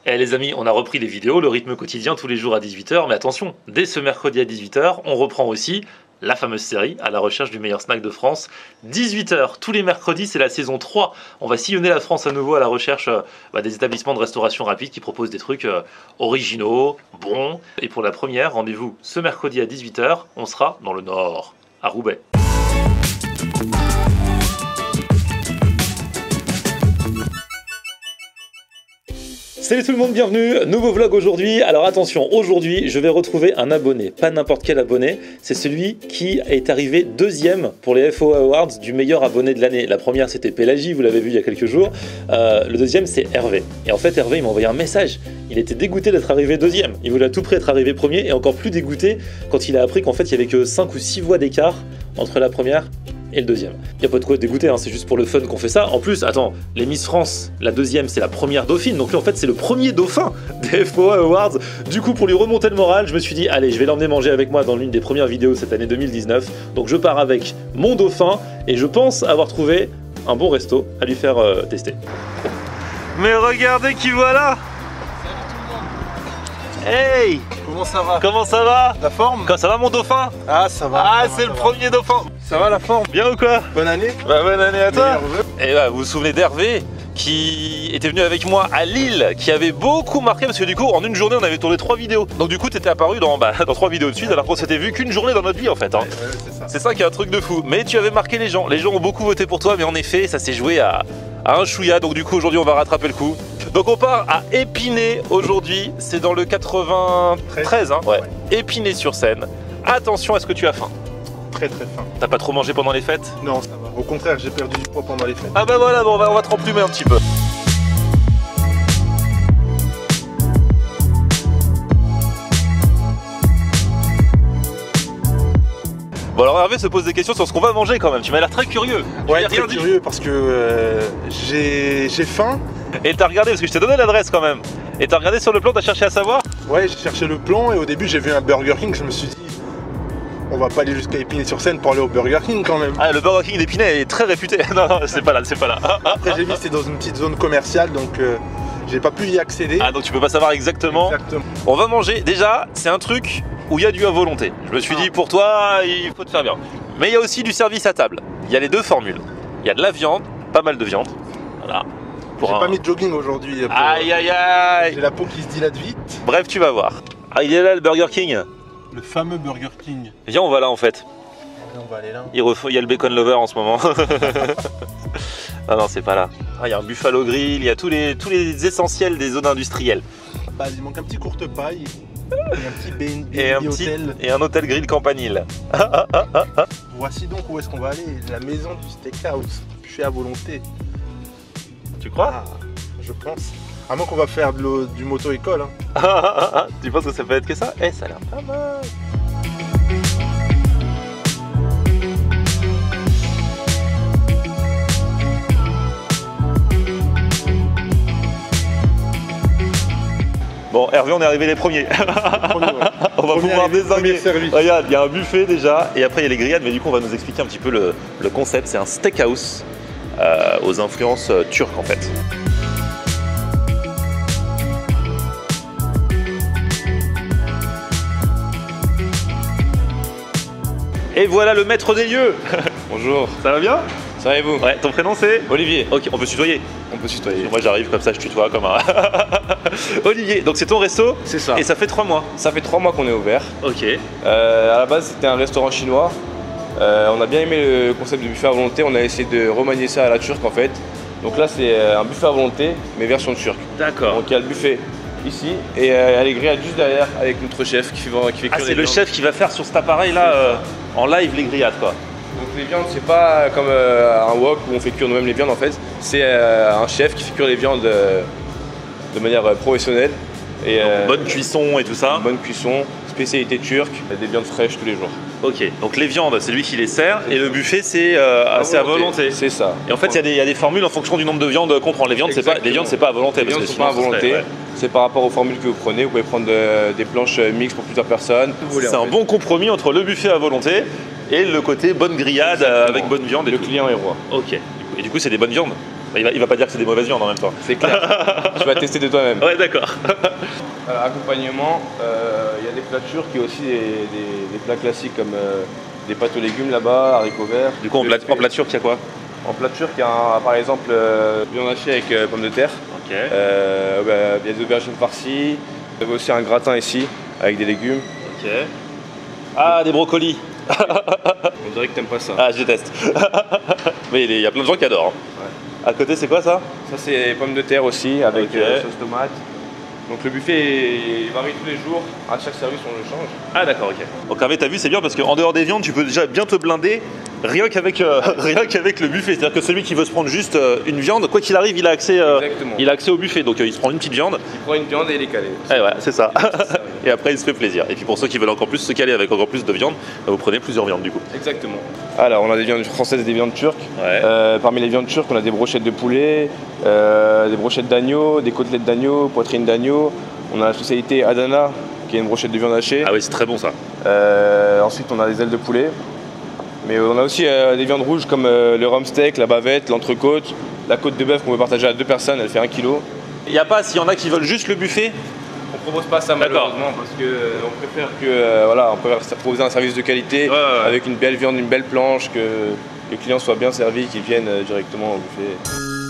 Eh les amis, on a repris les vidéos, le rythme quotidien tous les jours à 18 h, mais attention, dès ce mercredi à 18 h, on reprend aussi la fameuse série à la recherche du meilleur snack de France. 18 h, tous les mercredis, c'est la saison 3. On va sillonner la France à nouveau à la recherche des établissements de restauration rapide qui proposent des trucs originaux, bons. Et pour la première, rendez-vous ce mercredi à 18 h, on sera dans le Nord, à Roubaix. Salut tout le monde, bienvenue, nouveau vlog aujourd'hui. Alors attention, aujourd'hui je vais retrouver un abonné, pas n'importe quel abonné, c'est celui qui est arrivé deuxième pour les FO Awards du meilleur abonné de l'année. La première c'était Pélagie, vous l'avez vu il y a quelques jours, le deuxième c'est Hervé. Et en fait Hervé il m'a envoyé un message, il était dégoûté d'être arrivé deuxième, il voulait à tout prix être arrivé premier et encore plus dégoûté quand il a appris qu'en fait il y avait que 5 ou 6 voix d'écart entre la première et le deuxième. Il n'y a pas de quoi dégoûter, hein, c'est juste pour le fun qu'on fait ça. En plus, attends, les Miss France, la deuxième c'est la première dauphine, donc lui en fait c'est le premier dauphin des FOA Awards. Du coup pour lui remonter le moral, je me suis dit allez, je vais l'emmener manger avec moi dans l'une des premières vidéos cette année 2019. Donc je pars avec mon dauphin et je pense avoir trouvé un bon resto à lui faire tester. Mais regardez qui voilà. Hey! Comment ça va? Comment ça va? La forme? Comment ça va mon dauphin? Ah ça va. Ah c'est le premier dauphin. Ça va la forme? Bien ou quoi? Bonne année? Bah bonne année à toi. Et Et bah, vous vous souvenez d'Hervé qui était venu avec moi à Lille, qui avait beaucoup marqué parce que du coup en une journée on avait tourné 3 vidéos. Donc du coup t'étais apparu dans 3 vidéos de suite alors qu'on s'était vu qu'une journée dans notre vie en fait. Hein. Ouais, c'est ça qui est un truc de fou. Mais tu avais marqué les gens. Les gens ont beaucoup voté pour toi mais en effet ça s'est joué à un chouïa. Donc du coup aujourd'hui on va rattraper le coup. Donc on part à Épinay aujourd'hui, c'est dans le 93 hein, ouais. Épinay-sur-Seine. Attention, est-ce que tu as faim? très faim. T'as pas trop mangé pendant les fêtes? Non ça va, au contraire j'ai perdu du poids pendant les fêtes. Ah bah voilà, bon, on va te remplumer un petit peu. Bon alors Hervé se pose des questions sur ce qu'on va manger quand même, tu m'as l'air très curieux. Ouais, très curieux parce que j'ai faim. Et t'as regardé, parce que je t'ai donné l'adresse quand même. Et t'as regardé sur le plan, t'as cherché à savoir? Ouais, j'ai cherché le plan et au début j'ai vu un Burger King, je me suis dit on va pas aller jusqu'à Épinay-sur-Seine pour aller au Burger King quand même. Ah le Burger King d'Épinay est très réputé. Non, c'est pas là, c'est pas là. Après j'ai vu que c'est dans une petite zone commerciale donc j'ai pas pu y accéder. Ah donc tu peux pas savoir exactement. Exactement. On va manger, déjà c'est un truc où il y a du à volonté. Je me suis dit pour toi il faut te faire bien. Mais il y a aussi du service à table. Il y a les deux formules. Il y a de la viande, pas mal de viande. Voilà. J'ai pas mis de jogging aujourd'hui. Aïe aïe aïe. J'ai la peau qui se dilate vite. Bref tu vas voir. Ah il est là le Burger King. Le fameux Burger King. Viens on va là en fait. On va aller là. Il y a le bacon lover en ce moment. Ah non c'est pas là. Ah il y a un buffalo grill, il y a tous les essentiels des zones industrielles. Bah, il manque un petit courte paille. Et un petit hôtel. Et un hôtel grill campanile. Voici donc où est-ce qu'on va aller. La maison du steakhouse. Buffet à volonté. Tu crois? Je pense. À moins qu'on va faire du moto-école. Hein. Tu penses que ça peut être que ça? Eh, ça a l'air pas mal. Bon, Hervé, on est arrivé les premiers. On va pouvoir désinguer. Regarde, il y a un buffet déjà, et après il y a les grillades, mais du coup on va nous expliquer un petit peu le concept. C'est un steakhouse aux influences turques en fait. Et voilà le maître des lieux. Bonjour. Ça va bien? Ça va et vous? Ouais, ton prénom c'est? Olivier. Ok, on peut se tutoyer. On peut se tutoyer. Moi j'arrive comme ça, je tutoie comme un... Olivier, donc c'est ton resto? C'est ça. Et ça fait 3 mois? Ça fait 3 mois qu'on est ouvert. Ok. À la base c'était un restaurant chinois. On a bien aimé le concept de buffet à volonté. On a essayé de remanier ça à la turque en fait. Donc là c'est un buffet à volonté mais version turque. D'accord. Donc il y a le buffet ici et elle est grillade juste derrière avec notre chef qui fait cuire Ah c'est le chef qui va faire sur cet appareil là en live les grillades quoi. Donc les viandes c'est pas comme un wok où on fait cuire nous-mêmes les viandes en fait. C'est un chef qui fait cuire les viandes de manière professionnelle. Et bonne cuisson et tout ça. Bonne cuisson, spécialité turque, des viandes fraîches tous les jours. Ok, donc les viandes c'est lui qui les sert et le buffet c'est à volonté. C'est ça. Et en fait il y a des formules en fonction du nombre de viandes qu'on prend. Les viandes c'est pas à volonté. Les viandes sont pas à volonté. C'est par rapport aux formules que vous prenez. Vous pouvez prendre des planches mixtes pour plusieurs personnes. C'est un bon compromis entre le buffet à volonté et le côté bonne grillade avec bonne viande. Le client est roi. Ok. Et du coup c'est des bonnes viandes? Il va pas dire que c'est des mauvaises viandes en même temps. C'est clair. Tu vas tester de toi-même. Ouais, d'accord. Accompagnement, il y a des plats turcs, il y a aussi des plats classiques comme des pâtes aux légumes là-bas, haricots verts. Du coup, en plat turc, il y a quoi? En plat turc, il y a par exemple viande hachée avec pommes de terre. Ok. Il y a des aubergines farcies. Il y a aussi un gratin ici avec des légumes. Ok. Ah, des brocolis. On dirait que t'aimes pas ça. Ah, je déteste. Mais il y a plein de gens qui adorent. Ouais. À côté, c'est quoi ça? Ça, c'est pommes de terre aussi avec Ok. sauce tomate. Donc le buffet il varie tous les jours. À chaque service, on le change. Ah, d'accord, ok. Donc, Hervé, t'as vu, c'est bien parce qu'en dehors des viandes, tu peux déjà bien te blinder rien qu'avec le buffet. C'est-à-dire que celui qui veut se prendre juste une viande, quoi qu'il arrive, il a accès au buffet. Donc, il se prend une petite viande. Il prend une viande et il est calé. Eh ouais, c'est ça. Et après, il se fait plaisir. Et puis pour ceux qui veulent encore plus se caler avec encore plus de viande, vous prenez plusieurs viandes du coup. Exactement. Alors, on a des viandes françaises et des viandes turques. Ouais. Parmi les viandes turques, on a des brochettes de poulet, des brochettes d'agneau, des côtelettes d'agneau, poitrine d'agneau. On a la spécialité Adana, qui est une brochette de viande hachée. Ah oui, c'est très bon ça. Ensuite, on a des ailes de poulet. Mais on a aussi des viandes rouges comme le rhum steak, la bavette, l'entrecôte, la côte de bœuf qu'on peut partager à 2 personnes, elle fait 1 kg. Il n'y a pas, s'il y en a qui veulent juste le buffet. On propose pas ça malheureusement parce qu'on préfère on préfère proposer un service de qualité avec une belle viande, une belle planche, que les clients soient bien servis, qu'ils viennent directement au buffet.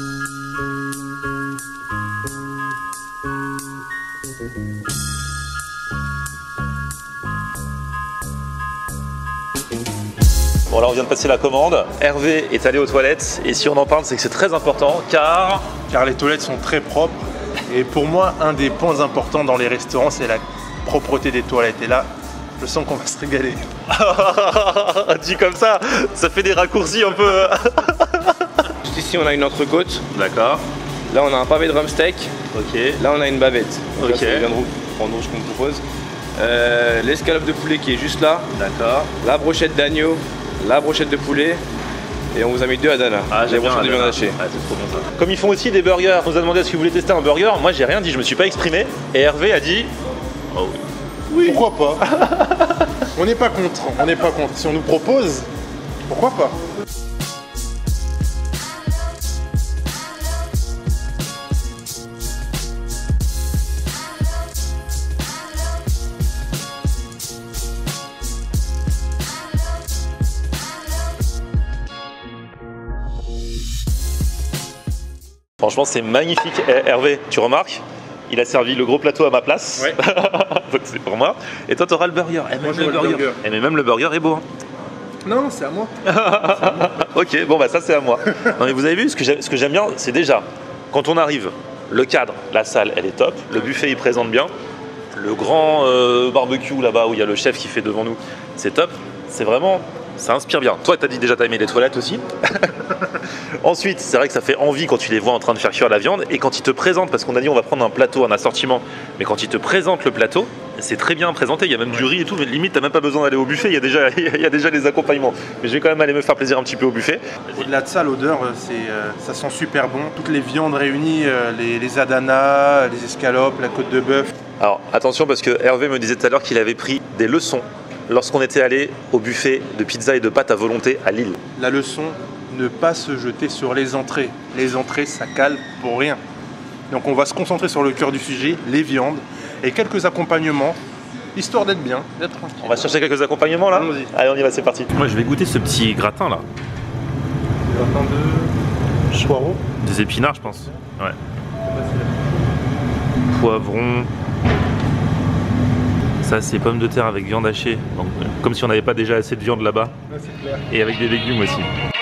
Bon, là on vient de passer la commande. Hervé est allé aux toilettes et si on en parle, c'est que c'est très important car les toilettes sont très propres. Et pour moi, un des points importants dans les restaurants, c'est la propreté des toilettes. Et là, je sens qu'on va se régaler. dit comme ça fait des raccourcis un peu. Juste ici, on a une entrecôte. D'accord. Là, on a un pavé de rhum steak. Ok. Là, on a une bavette. Donc Ok. là, c'est les viandes rouges qu'on propose. L'escalope de poulet qui est juste là. D'accord. La brochette d'agneau, la brochette de poulet. Et on vous a mis 2 Adana. Ah, j'aime bien brochettes de viande hachée. Ah, c'est trop bon ça. Comme ils font aussi des burgers, on nous a demandé est-ce que vous voulez tester un burger. Moi j'ai rien dit, je me suis pas exprimé. Et Hervé a dit oh oui. Oui. Pourquoi pas? On n'est pas contre. On n'est pas contre. Si on nous propose, pourquoi pas? Franchement c'est magnifique. Eh, Hervé, tu remarques, il a servi le gros plateau à ma place. Ouais. Donc c'est pour moi. Et toi t'auras le burger. Eh, Moi, même j'aurai le burger. Eh, mais même le burger est beau. Hein. Non, c'est à moi. Ok, bon bah ça c'est à moi. Non mais vous avez vu, ce que j'aime bien, c'est déjà, quand on arrive, le cadre, la salle, elle est top, le buffet il présente bien, le grand barbecue là-bas où il y a le chef qui fait devant nous, c'est top, c'est vraiment, ça inspire bien. Toi t'as dit déjà t'as aimé les toilettes aussi. Ensuite, c'est vrai que ça fait envie quand tu les vois en train de faire cuire la viande et quand ils te présentent, parce qu'on a dit on va prendre un plateau, un assortiment, mais quand ils te présentent le plateau, c'est très bien présenté, il y a même du riz et tout, mais limite t'as même pas besoin d'aller au buffet, il y a déjà les accompagnements. Mais je vais quand même aller me faire plaisir un petit peu au buffet. Au-delà de ça, l'odeur, ça sent super bon. Toutes les viandes réunies, les adanas, les escalopes, la côte de bœuf. Alors attention parce que Hervé me disait tout à l'heure qu'il avait pris des leçons lorsqu'on était allé au buffet de pizza et de pâtes à volonté à Lille. La leçon, ne pas se jeter sur les entrées. Les entrées, ça cale pour rien. Donc on va se concentrer sur le cœur du sujet, les viandes, et quelques accompagnements, histoire d'être bien, d'être tranquille. On va chercher quelques accompagnements là. Allons-y. Allez on y va, c'est parti. Moi je vais goûter ce petit gratin là. Gratin de poireaux. Des épinards je pense. Ouais. Poivron. Ça c'est pommes de terre avec viande hachée. Donc, comme si on n'avait pas déjà assez de viande là-bas. Ouais, c'est clair. Et avec des légumes aussi.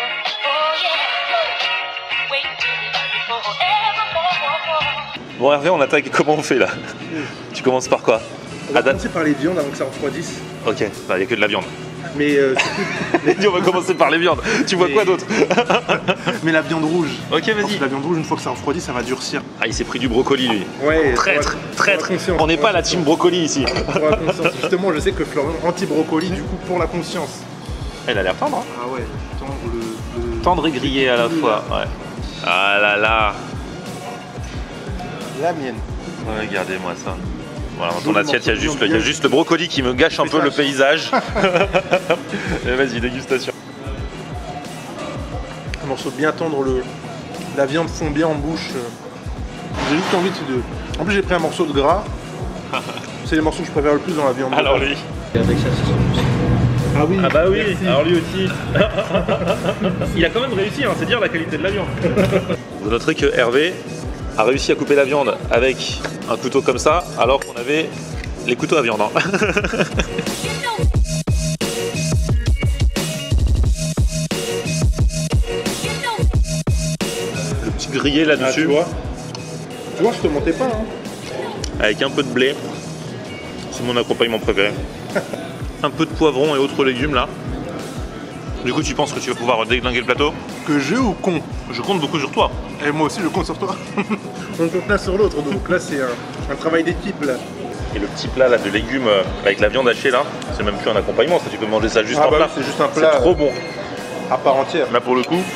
Bon Hervé, on attaque, comment on fait là? Tu commences par quoi? On va commencer par les viandes avant que ça refroidisse. Ok, bah il n'y a que de la viande. Mais, On va commencer par les viandes. Tu vois quoi d'autre? mais la viande rouge. Ok, Parce vas-y. que la viande rouge, une fois que ça refroidit, ça va durcir. Ah, il s'est pris du brocoli lui. Ouais, Traître, traître. On n'est pas la team brocoli ici. Pour la conscience. Justement, je sais que Florian anti-brocoli, du coup, pour la conscience. Elle a l'air tendre, hein? Ah ouais, tendre le... Tendre et grillé à la fois. Ouais. Ah là là. La mienne. Regardez-moi ça. Voilà, dans ton assiette, il y a juste le brocoli qui me gâche un peu le paysage. Et vas-y, dégustation. Un morceau bien tendre, La viande fond bien en bouche. J'ai juste envie de... En plus j'ai pris un morceau de gras. C'est les morceaux que je préfère le plus dans la viande. Alors lui. Avec ça, c'est Ah oui. Ah bah oui, merci. alors lui aussi. Il a quand même réussi, hein, c'est dire la qualité de la viande. Vous noterez que Hervé a réussi à couper la viande avec un couteau comme ça, alors qu'on avait les couteaux à viande. Hein. Le petit grillé là-dessus, Tu vois, je te mentais pas. Hein. avec un peu de blé. C'est mon accompagnement préféré. Un peu de poivron et autres légumes là. Du coup, tu penses que tu vas pouvoir déglinguer le plateau? Que je ou con? Je compte beaucoup sur toi. Et moi aussi je compte sur toi. On compte l'un sur l'autre, donc là c'est un travail d'équipe là. Et le petit plat là de légumes avec la viande hachée là, c'est même plus un accompagnement, ça tu peux manger ça juste en bah plat. oui, c'est juste un plat. C'est trop bon. À part entière. Là pour le coup,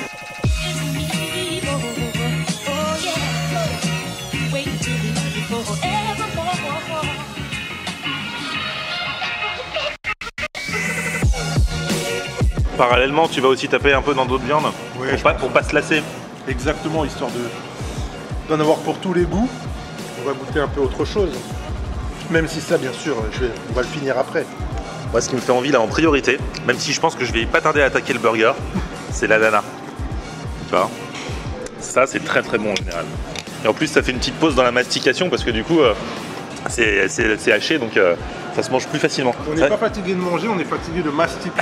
parallèlement tu vas aussi taper un peu dans d'autres viandes Ouais, pour pas se lasser. Exactement, histoire d'en avoir pour tous les goûts. On va goûter un peu autre chose. Même si ça, bien sûr, on va le finir après. Moi ce qui me fait envie là en priorité, même si je pense que je vais pas tarder à attaquer le burger, c'est la dana. Tu vois, ça c'est très très bon en général. Et en plus ça fait une petite pause dans la mastication parce que du coup c'est haché donc ça se mange plus facilement. On n'est pas fatigué de manger, on est fatigué de mastiquer.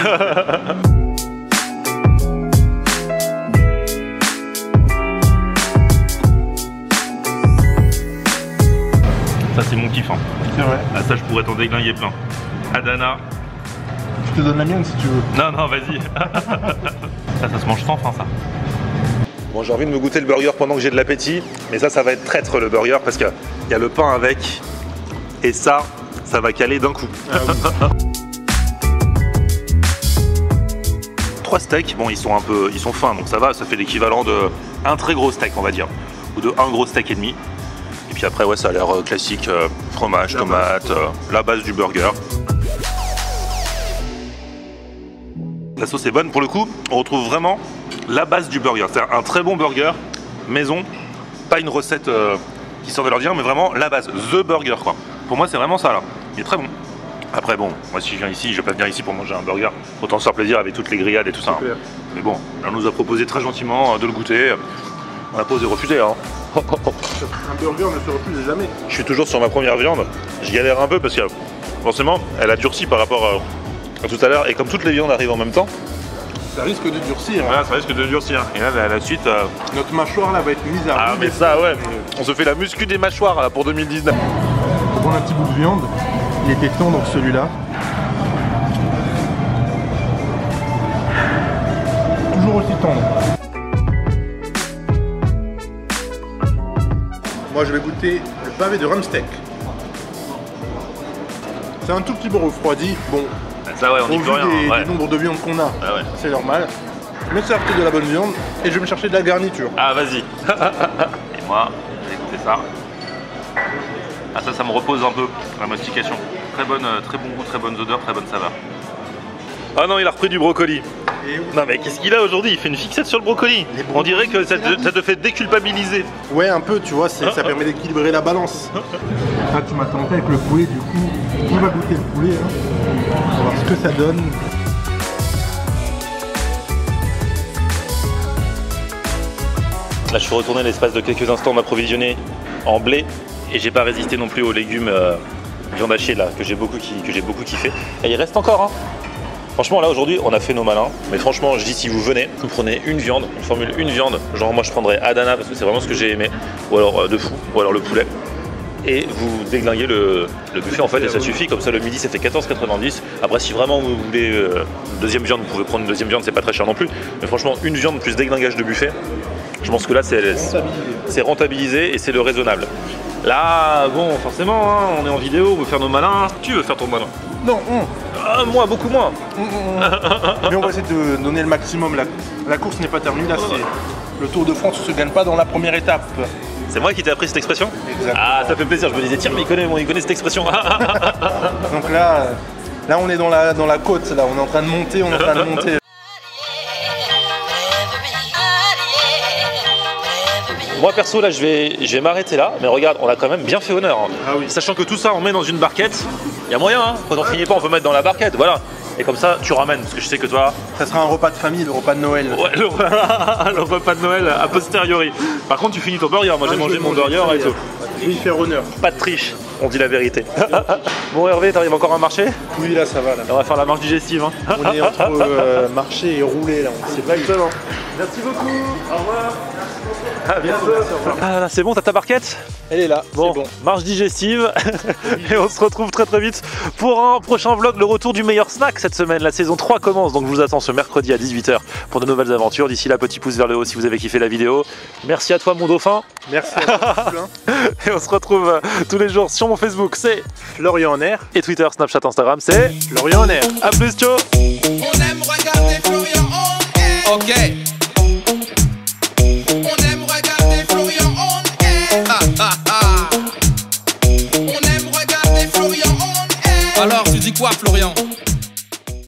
Ça c'est mon kiff hein. C'est vrai. Ah, ça je pourrais t'en déglinguer plein. Adana. Je te donne la mienne si tu veux. Non non vas-y. ça se mange sans faim ça. Bon j'ai envie de me goûter le burger pendant que j'ai de l'appétit. Mais ça va être traître le burger parce qu'il y a le pain avec. Et ça va caler d'un coup. Ah oui. 3 steaks, bon ils sont fins donc ça va, ça fait l'équivalent de un très gros steak on va dire. Ou de un gros steak et demi. Et puis après ouais ça a l'air classique, fromage, tomate, la base du burger. La sauce est bonne pour le coup, on retrouve vraiment la base du burger. C'est un très bon burger maison, pas une recette qui sort de l'ordinaire mais vraiment la base, the burger quoi. Pour moi c'est vraiment ça là, il est très bon. Après bon, moi si je viens ici, je vais pas venir ici pour manger un burger, autant se faire plaisir avec toutes les grillades et tout ça. Hein. Mais bon, on nous a proposé très gentiment de le goûter, on a pas osé refuser hein. Un burger ne se refuse jamais. Je suis toujours sur ma première viande, je galère un peu parce que forcément elle a durci par rapport à tout à l'heure et comme toutes les viandes arrivent en même temps. Ça risque de durcir. Voilà, ça risque de durcir. Et là la suite... Notre mâchoire là va être mise à... Ah mais ça ouais, on se fait la muscu des mâchoires là, pour 2019. On va prendre un petit bout de viande. Il était tendre celui-là. Toujours aussi tendre. Moi je vais goûter le pavé de rumsteak. C'est un tout petit peu refroidi. Bon, Ça ouais, on y au peut vu rien. des nombres de viande qu'on a, Ah ouais. c'est normal. Mais ça reste de la bonne viande et je vais me chercher de la garniture. Ah vas-y. Et moi, j'ai écouté ça. Ah ça me repose un peu, la mastication. Très bon goût, très bonnes odeurs, très bonne saveur. Ah non, il a repris du brocoli. Et Non mais qu'est-ce qu'il a aujourd'hui? Il fait une fixette sur le brocoli. On dirait que ça te fait déculpabiliser. ouais, un peu, tu vois, ça permet d'équilibrer la balance. Là, tu m'as tenté avec le poulet, du coup, on va goûter le poulet. Hein. On va voir ce que ça donne. Là je suis retourné l'espace de quelques instants m'approvisionner en blé et j'ai pas résisté non plus aux légumes viande hachée là que j'ai beaucoup kiffé. Et il reste encore hein. Franchement là aujourd'hui on a fait nos malins, mais franchement je dis si vous venez, vous prenez une viande, une formule une viande, genre moi je prendrais Adana parce que c'est vraiment ce que j'ai aimé, ou alors de fou, ou alors le poulet. Et vous déglinguez le buffet en fait et ça suffit, comme ça le midi ça fait 14,90. Après si vraiment vous voulez une deuxième viande, vous pouvez prendre une deuxième viande, c'est pas très cher non plus. Mais franchement une viande plus déglingage de buffet, je pense que là c'est rentabilisé et c'est le raisonnable. Là bon forcément hein, on est en vidéo, on veut faire nos malins. Tu veux faire ton malin? Non, Ah, moi beaucoup moins. mais on va essayer de donner le maximum. La course n'est pas terminée, là, c'est le Tour de France ne se gagne pas dans la première étape. C'est moi qui t'ai appris cette expression? Exactement. Ah ça fait plaisir, je me disais tiens mais il connaît cette expression. Donc là on est dans la côte, là, on est en train de monter, Moi perso là je vais m'arrêter là, mais regarde, on a quand même bien fait honneur. Hein. Ah oui. Sachant que tout ça on met dans une barquette, il y a moyen, hein. Quand on finit pas on peut mettre dans la barquette, voilà. Et comme ça tu ramènes, parce que je sais que toi... Ça sera un repas de famille, le repas de Noël. Ouais, le repas de Noël a posteriori. Par contre tu finis ton burger, moi j'ai mangé mon burger et tout. Je vais lui faire honneur. Pas de triche, on dit la vérité. Bon Hervé, t'arrives encore à marcher? Oui, là ça va. Là. On va faire la marche digestive. Hein. On est entre marcher et rouler là, on sait pas exactement. Merci beaucoup, au revoir. À bientôt. Ah là, c'est bon, t'as ta barquette? Elle est là, bon, c'est bon. Marche digestive. Et on se retrouve très très vite pour un prochain vlog, le retour du meilleur snack cette semaine. La saison 3 commence, donc je vous attends ce mercredi à 18 h pour de nouvelles aventures. D'ici là, petit pouce vers le haut si vous avez kiffé la vidéo. Merci à toi mon dauphin. Merci à toi. Et on se retrouve tous les jours sur mon Facebook, c'est Florian en air. Et Twitter, Snapchat, Instagram, c'est Florian en air. A plus, ciao. On aime regarder Florian on air. Ok. On aime regarder Florian on air. On aime regarder Florian on air. Alors tu dis quoi Florian?